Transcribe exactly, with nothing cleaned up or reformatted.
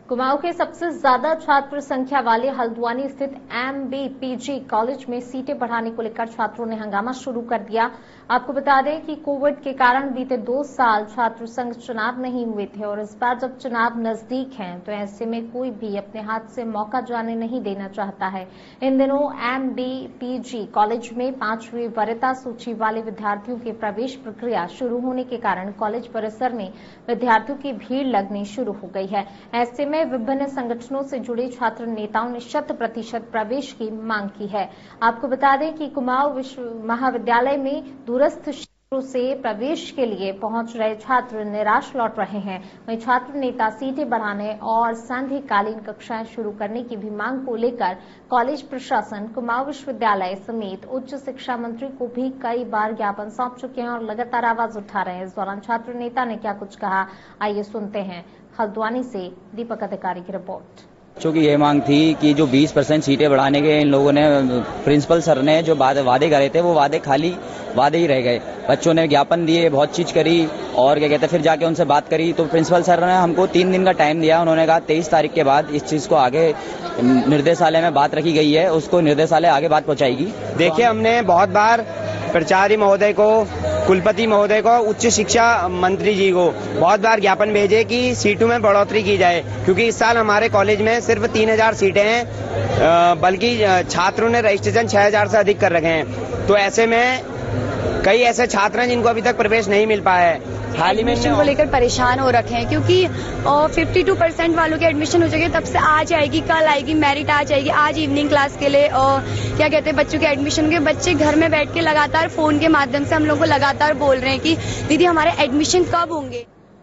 कुमाऊं के सबसे ज्यादा छात्र संख्या वाले हल्द्वानी स्थित M B P G college में सीटें बढ़ाने को लेकर छात्रों ने हंगामा शुरू कर दिया। आपको बता दें कि कोविड के कारण बीते दो साल छात्र संघ चुनाव नहीं हुए थे और इस बार जब चुनाव नजदीक हैं तो ऐसे में कोई भी अपने हाथ से मौका जाने नहीं देना चाहता है। इन दिनों M B P G college में पांचवी वरीयता सूची वाले विद्यार्थियों की प्रवेश प्रक्रिया शुरू होने के कारण कॉलेज परिसर में विद्यार्थियों की भीड़ लगनी शुरू हो गई है। ऐसे में विभिन्न संगठनों से जुड़े छात्र नेताओं ने शत प्रतिशत प्रवेश की मांग की है। आपको बता दें कि कुमाऊं विश्व महाविद्यालय में दूरस्थ क्षेत्रों से प्रवेश के लिए पहुंच रहे छात्र निराश लौट रहे हैं। वहीं छात्र नेता सीटें बढ़ाने और सांध्यकालीन कक्षाएं शुरू करने की भी मांग को लेकर कॉलेज प्रशासन, कुमाऊं विश्वविद्यालय समेत उच्च शिक्षा मंत्री को भी कई बार ज्ञापन सौंप चुके हैं और लगातार आवाज उठा रहे हैं। इस दौरान छात्र नेता ने क्या कुछ कहा, आइए सुनते हैं। हल्द्वानी से दीपक अधिकारी की रिपोर्ट। बच्चों की ये मांग थी कि जो बीस परसेंट सीटें बढ़ाने के इन लोगों ने, प्रिंसिपल सर ने जो वादे करे थे वो वादे खाली वादे ही रह गए। बच्चों ने ज्ञापन दिए, बहुत चीज करी और क्या कहते हैं फिर जाके उनसे बात करी तो प्रिंसिपल सर ने हमको तीन दिन का टाइम दिया। उन्होंने कहा तेईस तारीख के बाद इस चीज को आगे निर्देशालय में बात रखी गई है, उसको निर्देशालय आगे बात पहुंचाएगी। देखिए, हमने बहुत बार प्राचार्य महोदय को, कुलपति महोदय को, उच्च शिक्षा मंत्री जी को बहुत बार ज्ञापन भेजे कि सीटों में बढ़ोतरी की जाए, क्योंकि इस साल हमारे कॉलेज में सिर्फ तीन हजार सीटें हैं, बल्कि छात्रों ने रजिस्ट्रेशन छह हजार से अधिक कर रखे हैं। तो ऐसे में कई ऐसे छात्र हैं जिनको अभी तक प्रवेश नहीं मिल पाया है। हाल ही में एडमिशन को लेकर परेशान हो रखे हैं, क्योंकि बावन परसेंट वालों के एडमिशन हो चुके हैं। तब से आज आएगी, कल आएगी, मेरिट आज आएगी, आज इवनिंग क्लास के लिए और क्या कहते हैं बच्चों के एडमिशन के बच्चे घर में बैठ के लगातार फोन के माध्यम से हम लोग को लगातार बोल रहे हैं कि दीदी हमारे एडमिशन कब होंगे।